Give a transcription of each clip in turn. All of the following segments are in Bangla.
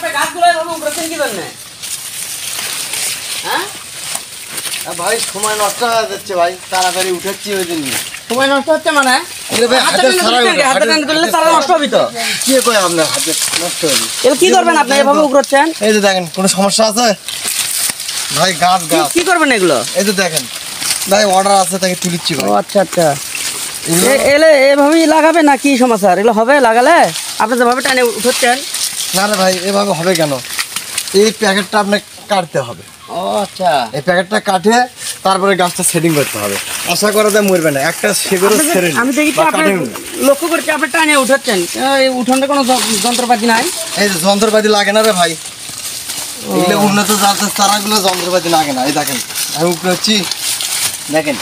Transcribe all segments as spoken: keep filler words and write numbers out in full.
গাছগুলো এভাবে উঠেছেন কি জন্য? হ্যাঁ ভাই সময় নষ্ট হয়ে যাচ্ছে ভাই, তাড়াতাড়ি উঠেছি ওই জন্য। সময় নষ্ট হচ্ছে মানে? হাতে টান করলে চারা নষ্ট হবে তো। কি কয় আপনার হাতে নষ্ট হবে? এবার কি করবেন আপনি এভাবে উঠছেন? এই যে দেখেন কোনো সমস্যা আছে ভাই? গাছ গাছ কি করবেন এগুলো? এই যে দেখেন ভাই অর্ডার আছে তাকে তুলিচ্ছি ভাই। ও আচ্ছা আচ্ছা, এলে এভাবেই লাগাবে না কি সমাচার? এগুলো হবে লাগালে আপনি যেভাবে টানে উঠছেন? না রে ভাই এভাবে হবে কেন, এই প্যাকেটটা আপনাকে কাটতে হবে। ও আচ্ছা, এই প্যাকেটটা কাটে তারপরে গাছটা সেটিং করতে হবে। আশা করা যায় মরবে না, একটা শিকড়ও ছেড়ে নি। আমি দেখি আপনি লক্ষ্য করছি আপনি টানে উঠাচ্ছেন, এই উঠোনটা কোনো যন্ত্রপাতি নাই? এই যে যন্ত্রপাতি লাগে না রে ভাই, এগুলো উন্নত জাতের চারাগুলো যন্ত্রপাতি লাগে না। এই দেখেন আমি উপরে হচ্ছি, দেখেন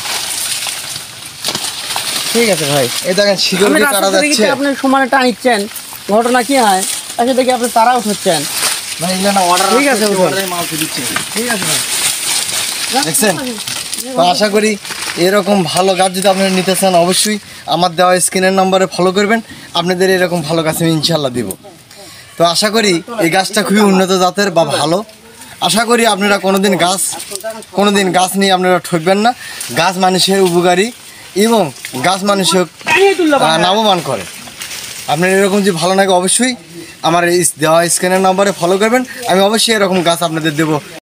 ঠিক আছে ভাই। এই দেখেন শিকড় দিয়ে কাটা যাচ্ছে। আপনি সমানে টানিচ্ছেন, ঘটনা কি হয়? আচ্ছা দেখি আপনি তারা উঠাচ্ছেন ভাই এগুলো না অর্ডার, ঠিক আছে অর্ডারে মাল দিচ্ছি। ঠিক আছে ভাই, দেখছেন? তো আশা করি এরকম ভালো গাছ যদি আপনারা নিতে চান অবশ্যই আমার দেওয়া স্ক্রিনের নম্বরে ফলো করবেন, আপনাদের এরকম ভালো গাছ আমি ইনশাল্লাহ দিব। তো আশা করি এই গাছটা খুবই উন্নত জাতের বা ভালো। আশা করি আপনারা কোনোদিন গাছ কোনোদিন গাছ নিয়ে আপনারা ঠকবেন না। গাছ মানুষের উপকারী এবং গাছ মানুষের লাভবান করে। আপনার এরকম যদি ভালো লাগে অবশ্যই আমার এই দেওয়া স্ক্রিনের নম্বরে ফলো করবেন, আমি অবশ্যই এরকম গাছ আপনাদের দেবো।